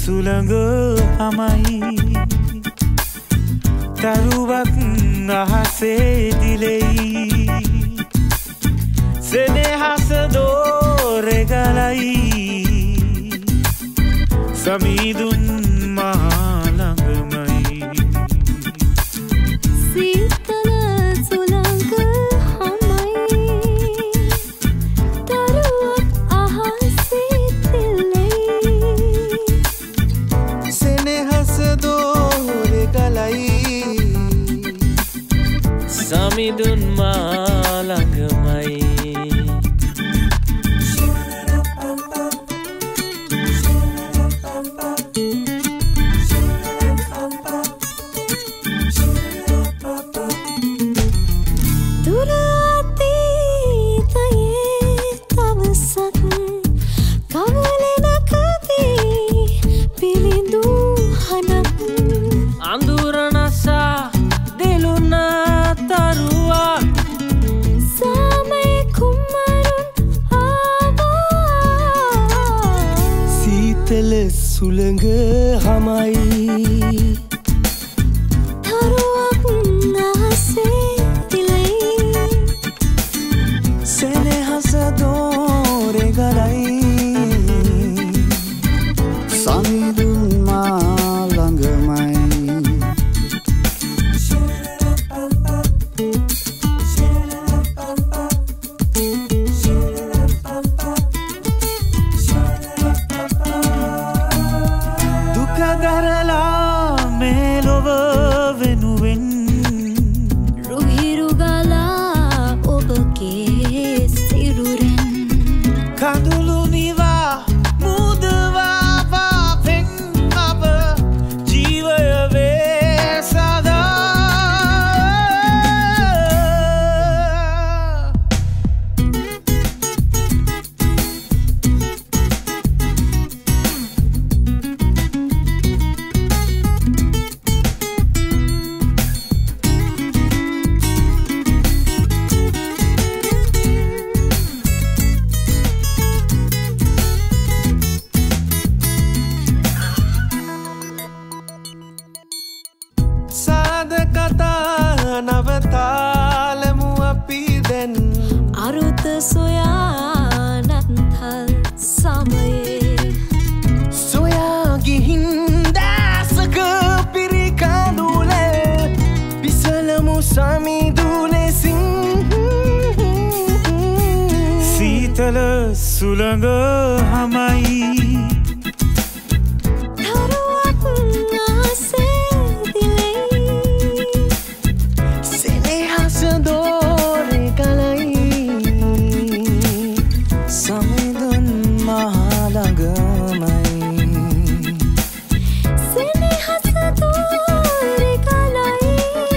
සුළඟ හමයි තරුවක් අහසේ දිලෙයි සෙනෙහස දෝරෙගලයි සමීදුන් මහළඟමයි සීතල සුළඟ හමයි තරුවක් අහසේ දිලෙයි සෙනෙහස දෝරෙගලයි සමිඳුන් මාළඟමයි දුර අතීතයේ දවසක් කවලෙනකදී පිළිඳු හනක් අඳුර නසා දෙලුණ තරුවක් සාමයේ කුමරුන් ආවා සීතල සුළඟ හමයි තරුවක් අහසේ දිලෙයි සෙනෙහස දෝරෙගලයි සමිඳුන් මාළඟමයි දුක දරලා මේ ලොව වෙනුවෙන් රුහිරු ගලා ඔබගේ සිරුරෙන් කඳුළු නිවා මුදවා පාපෙන් අප ජීවය වේ සදා සාද කතා නවතාලමු අපි දැන් අරුත සොයානත්හල් සමයේ සොයා ගිහින් දැසක පිරිකඳුල පිසලමු සමිඳුලෙසින් සීතල සුළඟ හමයි තරුවක් අහසේ දිලෙයි සෙනෙහස දෝරෙගලයි සමිඳුන් මහළඟමයි සෙනෙහස දෝරෙගලයි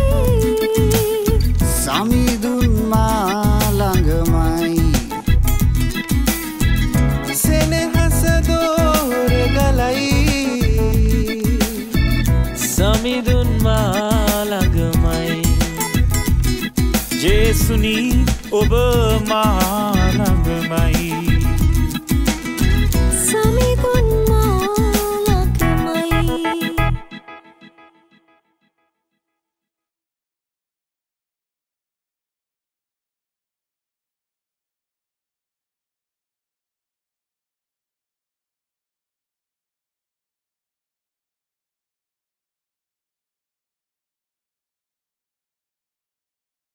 සමිඳුන් මාළඟමයි සෙනෙහස දෝරෙගලයි සමිඳුන් මාළඟමයි ජේසුනි ඔබ මා ළඟමයි